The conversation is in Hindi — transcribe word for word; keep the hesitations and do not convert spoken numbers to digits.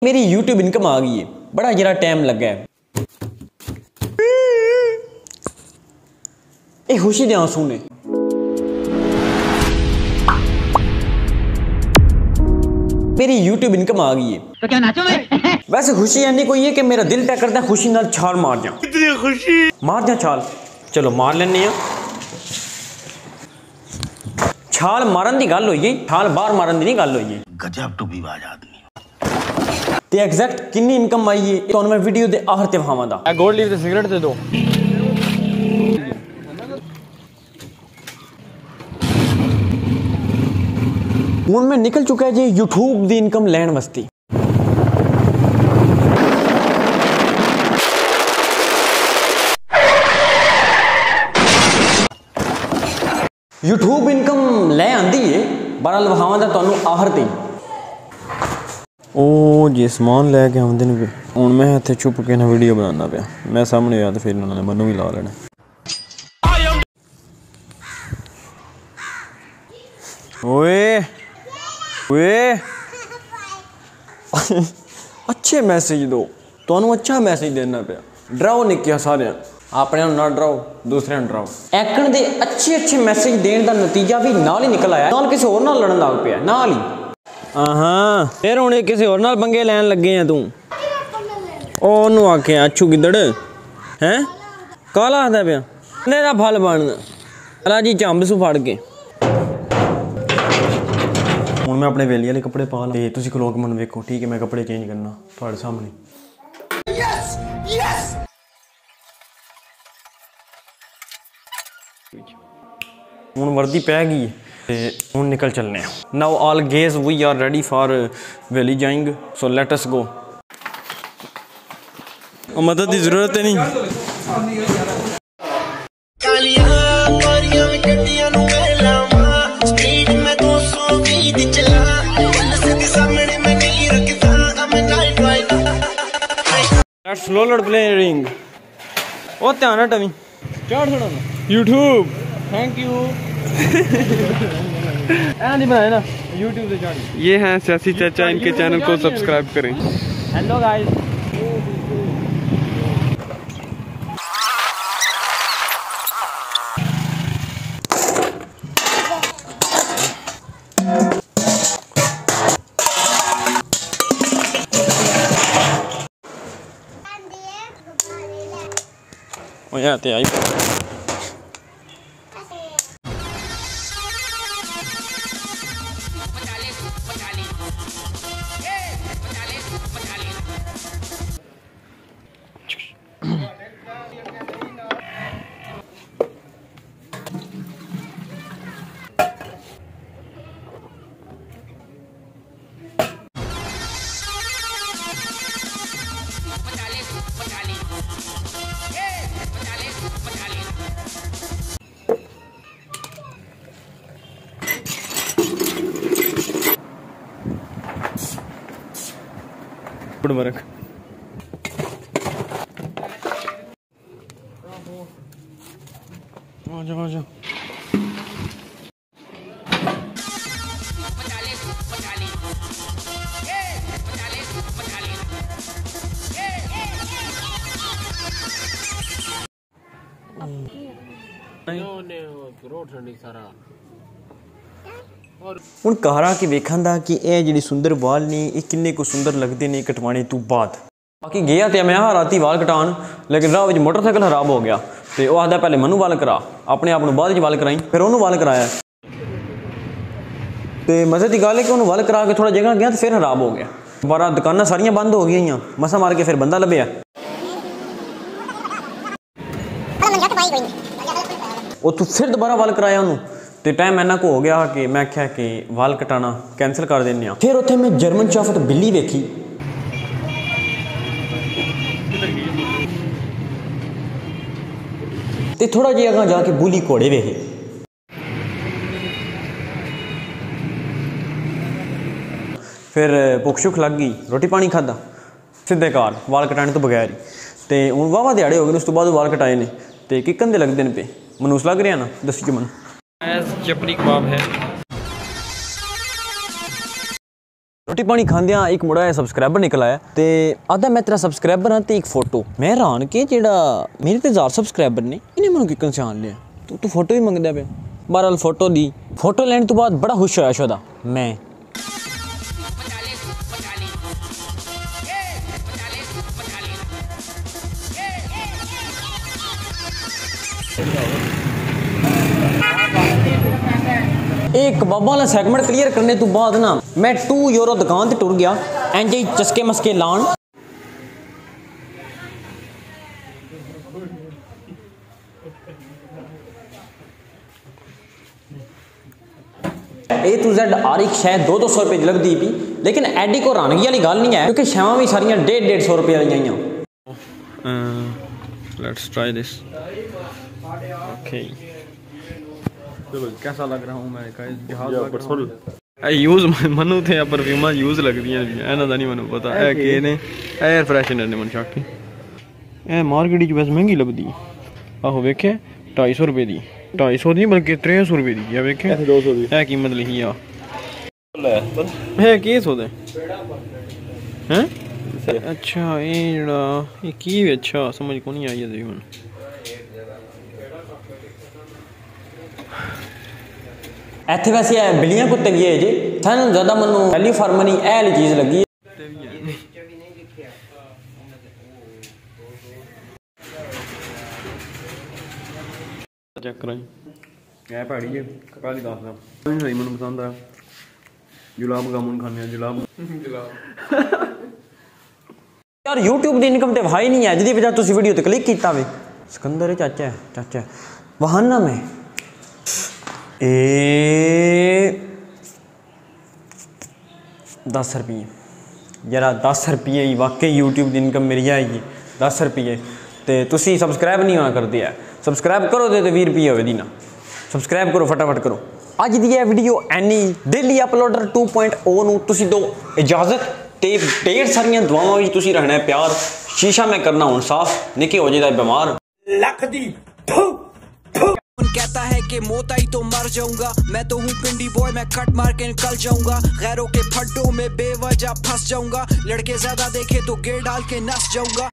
मेरी यूट्यूब इनकम आ गई है, बड़ा जरा टाइम लगा है। ए खुशी दे आंसू ने मेरी यूट्यूब इनकम आ गई है, तो क्या नाचो मैं? वैसे खुशी यानी कोई है कि मेरा दिल तय करता है खुशी नाल छाल मार जा, इतनी खुशी मार जा छाल। चलो मार लेने छाल मारन दी गल होई, छाल बाहर मारन दी नहीं गल होई। गजब टुबीबाज आदमी ते एग्जैक्ट कितनी इनकम आई है तो मैं वीडियो दे आखिर ते वहावां दा। गोल्ड लीव ते सिगरेट दे दो। हुण मैं निकल चुका है जी यूट्यूब दी इनकम लैन वास्ते। यूट्यूब इनकम लै आंदी है बहरहाल वहावां दा तुहानू आखिर ते। ओ जी समान लैके आउंदे ने, हुण मैं इत्थे चुप के ना वीडियो बनाना पिया, मैं सामने आया तो फिर उन्होंने मैनू भी ला लेना। ओए ओए अच्छे मैसेज दो, तुहानू अच्छा मैसेज देना पिया। डराओ निक्किया सारे, अपने ना डराओ दूसरे डराओ। एक्कण दे अच्छे अच्छे मैसेज देने का नतीजा भी नाल ही निकल आया, नाल किसी होर नाल लड़न लग पिया नाल ही। हाँ फिर हुणे किसी होर नाल पंगे लैन लगे हैं तू। ओनू आखे अच्छू गिदड़ हैं काला आखदा पिया मेरा फल बनना अला जी चंब सू फड़ के। हुण मैं अपने वेली वाले कपड़े पा ला ते तुसीं खलो के मैनूं वेखो, ठीक है? मैं कपड़े चेंज करना तुहाडे सामने। यस यस हुण वर्दी पै गई ते हुण निकल चलने। Now all guys we are ready for valley going, so let us go. मदद की जरूरत है नहीं। Let's roller playing. ओ ध्यान है टमी चार थोड़ा यूट्यूब थैंक यू। नहीं बनाए ना यूट्यूब से चार। ये हैं सियासी चाचा, इनके चैनल को सब्सक्राइब करें। Hello guys. ओ यार ते आई गुड वर्क। आजा आजा हुण कहरा कि वेखण दा कि ये जिहड़ी सुंदर वाल ने ये किन्ने को सुंदर लगते ने कटवाने तो बाद। बाकी गया तो मैं राती वाल कटान, लेकिन राह में मोटरसाइकिल खराब हो गया तो वह आखदा पहले मैनू वाल करा, अपने आप में बाद वाल कराई, फिर उन्होंने वाल कराया। तो मजे की गल है कि उन्होंने वाल करा के थोड़ा जगह गया तो फिर खराब हो गया। बारह दुकाना सारिया बंद हो गई, मसा मार के फिर बंदा लभ्या। उतों फिर दोबारा वाल कराया उन्होंने तो टाइम इन्ना को हो गया कि मैं आख्या कि वाल कटाना कैंसल कर देने। फिर उत्थे मैं जर्मन शॉफट बिल्ली वेखी, तो थोड़ा जी अगर जाके बुली घोड़े वेखे। फिर भुख शुख लग गई, रोटी पानी खादा, सीधे घर वाल कटाने तो बगैर ही। तो हूँ वाहवा दिहाड़े हो गए, उस तो बाद वाल कटाए ने तो किकन दे लगते हैं पे मनूस लग रहा ना दसी मन। चपड़ी कबाब है। ਰੋਟੀ ਪਾਣੀ ਖਾਂਦਿਆਂ ਇੱਕ ਮੁੰਡਾ ਸਬਸਕ੍ਰਾਈਬਰ ਨਿਕਲ ਆਇਆ ਤੇ ਆਦਾ ਮੈਂ ਤੇਰਾ ਸਬਸਕ੍ਰਾਈਬਰ ਹਾਂ ਤੇ ਇੱਕ ਫੋਟੋ। ਮੈਂ ਹੈਰਾਨ ਕਿ ਜਿਹੜਾ ਮੇਰੇ ਤੇ ਹਜ਼ਾਰ ਸਬਸਕ੍ਰਾਈਬਰ ਨੇ ਇਹਨੇ ਮੈਨੂੰ ਕਿੱਕਣ ਪਛਾਣ ਲਿਆ। ਤੂੰ ਤੂੰ ਫੋਟੋ ਵੀ ਮੰਗਦਾ ਪਿਆ। ਬਹਰਹਾਲ ਫੋਟੋ ਦੀ ਫੋਟੋ ਲੈਣ ਤੋਂ ਬਾਅਦ ਬੜਾ ਖੁਸ਼ ਹੋਇਆ ਸ਼ੋਦਾ ਮੈਂ। एक कबाबा वाला सैगमेंट क्लियर करने तो बाद ना मैं टू यूरो दुकान से टुर गया इंज ही चस्के मस्के लान। ए टू जेड हर एक शह दो दो सौ रुपये की लगती पी, लेकिन एडी को रानगी वाली गल नहीं है क्योंकि शहवां भी सारियां डेढ़ डेढ़ सौ रुपये वाली आईयां। Let's try this. ओके चलो कैसा लग रहा हूँ मैं जहाज यूज मनु थे परफ्यूमा यूज लगदी इन्हां दा नहीं मैनूं पता है कि ने एयर फ्रेशनर ने मन शक ए मार्केट च वैसे महंगी लगदी आहो वेखे ढाई सौ रुपये दी ढाई सौ दी बल्कि त्रै सौ रुपये दी है वेखे दो सौ दी है कीमत लिखी आ है की सौ दे हैं अच्छा ये जेड़ा ये की अच्छा समझ को नहीं आई है हुन। ਇੱਥੇ ਵੈਸੇ ਇਹ ਬਿੱਲੀਆਂ ਕੁੱਤੇ ਵੀ ਹੈ ਜੀ ਤੁਹਾਨੂੰ ਜ਼ਿਆਦਾ ਮੈਨੂੰ ਵੈਲਿਊ ਫਾਰ ਮਨੀ ਇਹ ਵਾਲੀ ਚੀਜ਼ ਲੱਗੀ ਹੈ। ਚੈੱਕ ਕਰਾਂ ਇਹ ਭਾੜੀ ਹੈ ਕਾਲੀ ਦੱਸਦਾ ਨਹੀਂ ਸਹੀ ਮੈਨੂੰ ਪਸੰਦ ਆ ਗੁਲਾਬ ਜਾਮੁਨ ਖਾਣੇ ਆ ਗੁਲਾਬ ਗੁਲਾਬ ਯਾਰ YouTube ਦੀ ਇਨਕਮ ਤੇ ਵਾਈ ਨਹੀਂ ਹੈ ਜਿਹਦੀ ਵਜ੍ਹਾ ਤੁਸੀਂ ਵੀਡੀਓ ਤੇ ਕਲਿੱਕ ਕੀਤਾ ਵੇ। ਸਿਕੰਦਰ ਚਾਚਾ ਚਾਚਾ ਵਹਾਨਾ ਮੈਂ ए दस रुपये यार दस रुपये ही वाकई यूट्यूब की इनकम मेरी आएगी दस रुपये तो तुसी सबसक्राइब नहीं होना करते है सबसक्राइब करो तो भी रुपये होवे दी ना सबसक्राइब करो फटाफट करो। अज दी video any daily uploader two point O नूं तुसी दो इजाजत ते ढेर सारियां दुआवां विच तुसी रहना है प्यार। शीशा मैं करना हुण साफ निके हो जाए बीमार लख दी कहता है कि मौत आई तो मर जाऊंगा मैं तो हूँ पिंडी बॉय मैं कट मार के निकल जाऊंगा गैरों के फड्डों में बेवजह फंस जाऊंगा लड़के ज्यादा देखे तो गेर डाल के नस जाऊंगा।